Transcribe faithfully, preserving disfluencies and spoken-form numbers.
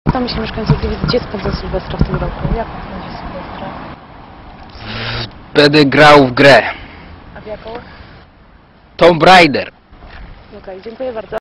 Pytamy się mieszkańców Gliwic, gdzie spędzą Sylwestra w tym roku? Jak spędzi Sylwestra? Będę grał w grę A w jaką? Tomb Raider. Okej, dziękuję bardzo.